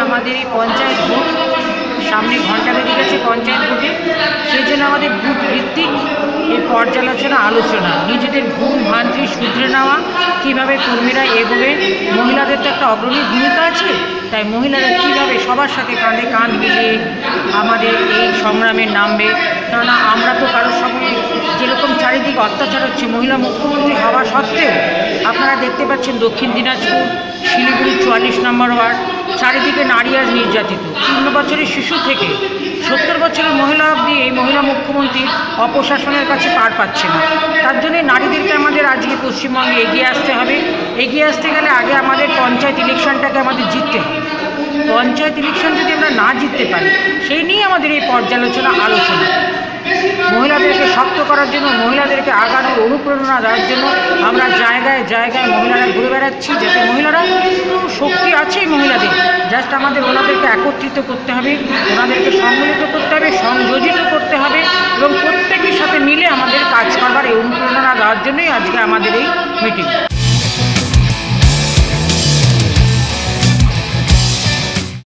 আমাদের এই পঞ্চায়েত ভোট সামনে ঘণ্টা বেজে গেছে পঞ্চায়েত ভোটে, সেই জন্য আমাদের বুথ ভিত্তিক এই পর্যালোচনা আলোচনা, নিজেদের ভুল ভ্রান্তি শুধরে নেওয়া, কীভাবে কর্মীরা এগোবে। মহিলাদের তো একটা অগ্রণী ভূমিকা আছে, তাই মহিলারা কীভাবে সবার সাথে কাঁধে কাঁধ মিলিয়ে আমাদের এই সংগ্রামে নামবে। কেননা আমরা তো কারোর সঙ্গে যেরকম চারিদিকে অত্যাচার হচ্ছে, মহিলা মুখ্যমন্ত্রী হওয়া সত্ত্বেও আপনারা দেখতে পাচ্ছেন দক্ষিণ দিনাজপুর, শিলিগুড়ি 44 নম্বর ওয়ার্ড, চারিদিকে নারী আজ নির্যাতিত। 3 বছরের শিশু থেকে 70 বছরের মহিলা অবধি এই মহিলা মুখ্যমন্ত্রী অপশাসনের কাছে পার পাচ্ছে না। তার জন্য নারীদেরকে আমাদের আজকে পশ্চিমবঙ্গে এগিয়ে আসতে হবে। এগিয়ে আসতে গেলে আগে আমাদের পঞ্চায়েত ইলেকশনটাকে আমাদের জিততে হবে। পঞ্চায়েত ইলেকশন যদি আমরা না জিততে পারি, সেই নিয়ে আমাদের এই পর্যালোচনা আলোচনা। মহিলাদেরকে শক্ত করার জন্য, মহিলাদেরকে আগানোর অনুপ্রেরণা দেওয়ার জন্য আমরা জায়গায় জায়গায় মহিলারা ঘুরে বেড়াচ্ছি, যাতে মহিলারা শক্তি আছেই মহিলাদের, জাস্ট আমাদের ওনাদেরকে একত্রিত করতে হবে, ওনাদেরকে সম্মিলিত করতে হবে, সংযোজিত করতে হবে এবং প্রত্যেকের সাথে মিলে আমাদের কাজ করবার এই অনুপ্রেরণা দেওয়ার জন্যই আজকে আমাদের এই মিটিং।